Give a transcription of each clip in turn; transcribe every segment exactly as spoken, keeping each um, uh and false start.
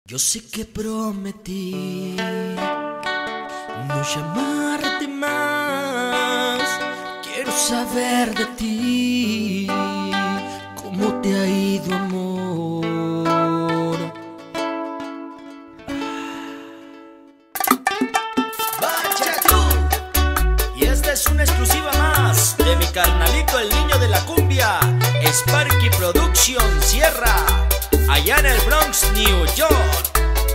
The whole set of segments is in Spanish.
Yo sé que prometí no llamarte más. Quiero saber de ti, cómo te ha ido, amor. Vaya tú. Y esta es una exclusiva más de mi carnalito, el niño de la cumbia, Sparky Production Sierra, allá en el Bronx, New York.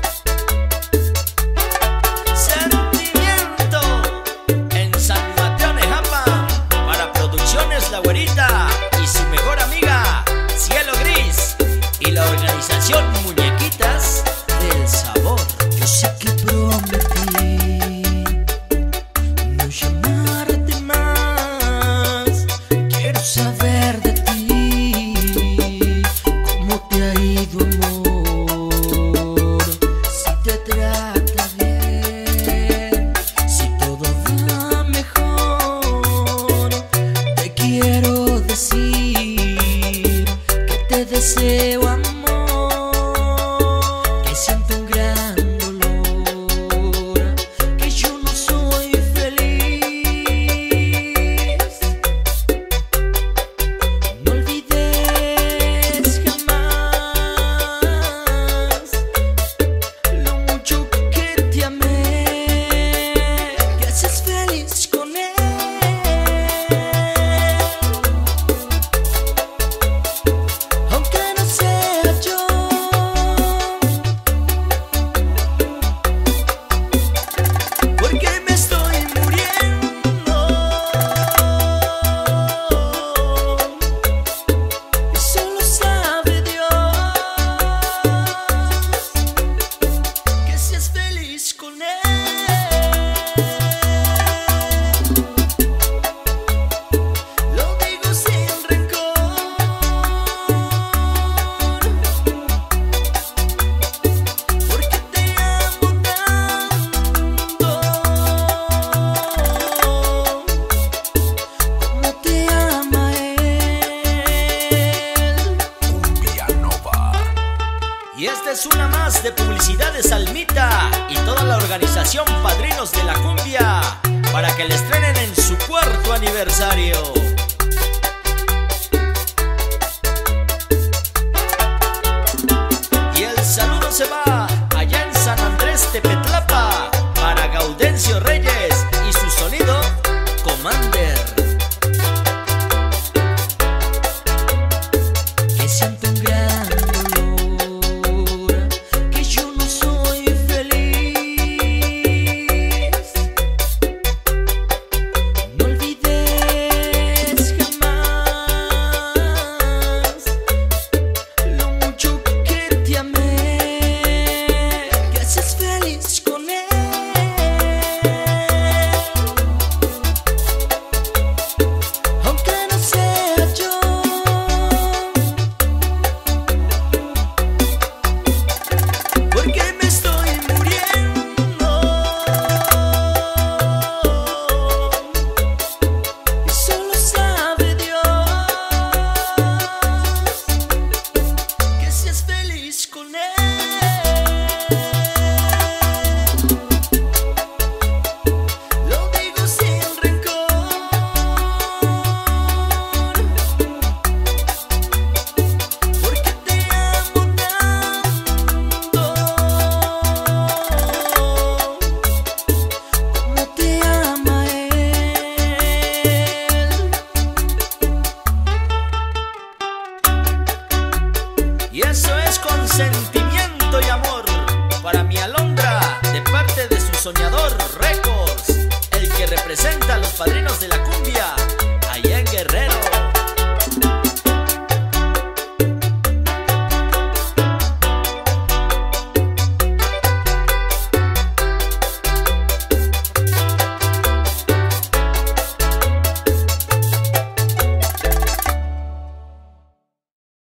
Sentimiento en San Mateo, Nejapa, para Producciones La Güerita y su mejor amiga Cielo Gris y la organización Muñequitas del Sabor. Yo sé que prometí no llamarte más. Quiero saber de ti, cómo te ha ido, amor. Si te trata bien, si todo va mejor, te quiero decir que te deseo, amor, que siento un gran dolor, que yo no soy feliz. No olvides jamás lo mucho que te amé, que seas feliz con él. Aunque no sea yo, porque me estoy muriendo, y solo sabe Dios que seas feliz con él. Lo digo sin rencor, porque te amo tanto como te ama él. Cumbia Nova. Y esta es una más de Publicidades Almita y toda la organización Padrinos de la Cumbia, para que la estrenen en su cuarto aniversario. Y el saludo se va allá en San Andrés Tepetlapa para Gaudencio Reyes y su sonido Commander. Que siento un gran dolor, que yo no soy feliz. No olvides jamás lo mucho que te amé, que seas feliz con él. Aunque no sea yo, porque me estoy muriendo, y solo sabe Dios que seas feliz con él. Lo digo sin rencor, porque te amo tanto como te ama él. Y eso es con sentimiento y amor para mi Alondra, de parte de su Soñador Records, el que representa